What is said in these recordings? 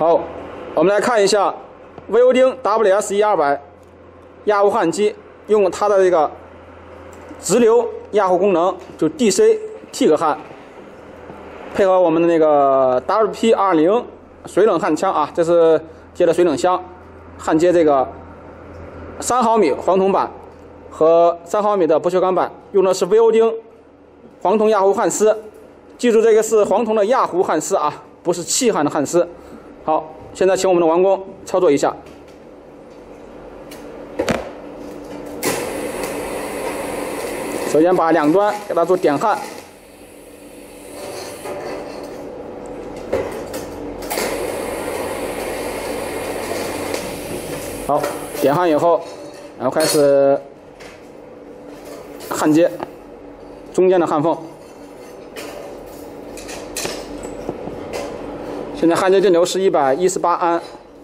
好，我们来看一下 WELDING WS1200 压糊焊机，用它的这个直流压糊功能，就 DC TIG 焊，配合我们的那个 WP20水冷焊枪啊，这是接的水冷箱，焊接这个3毫米黄铜板和3毫米的不锈钢板，用的是 WELDING 黄铜压糊焊丝。记住，这个是黄铜的压糊焊丝啊，不是气焊的焊丝。好，现在请我们的王工操作一下。首先把两端给它做点焊，好，点焊以后，然后开始焊接中间的焊缝。现在焊接电流是118安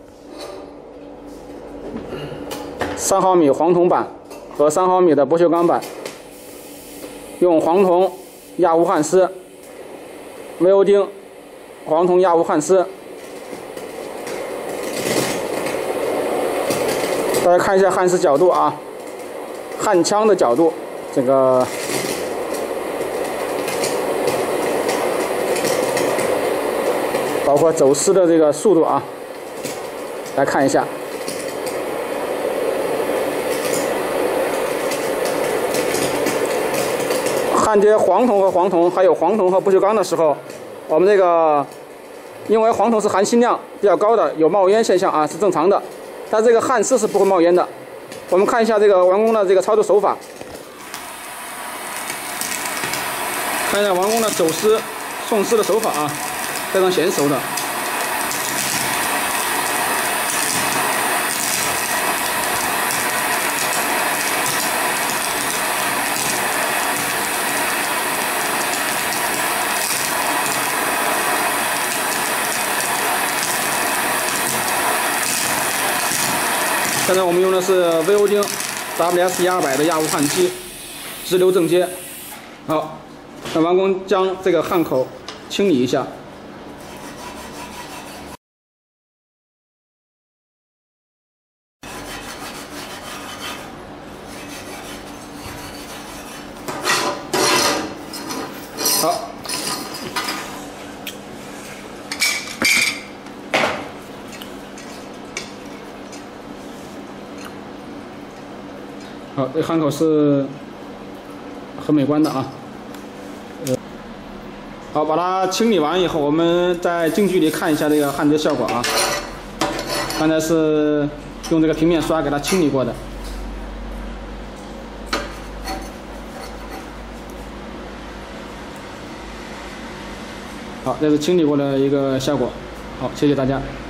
，3毫米黄铜板和3毫米的不锈钢板，用黄铜压糊焊丝 ，WELDING 黄铜压糊焊丝。大家看一下焊丝角度啊，焊枪的角度，这个。包括走丝的这个速度啊，来看一下。焊接黄铜和黄铜，还有黄铜和不锈钢的时候，我们这个因为黄铜是含锌量比较高的，有冒烟现象啊，是正常的。但这个焊丝是不会冒烟的。我们看一下这个王工的这个操作手法，看一下王工的走丝、送丝的手法啊。非常娴熟的。现在我们用的是 WELDING WS1200的压糊焊机，直流正接。好，那王工将这个焊口清理一下。好，好，这焊口是很美观的啊。好，把它清理完以后，我们再近距离看一下这个焊接效果啊。刚才是用这个平面刷给它清理过的。好，这是清理过的一个效果。好，谢谢大家。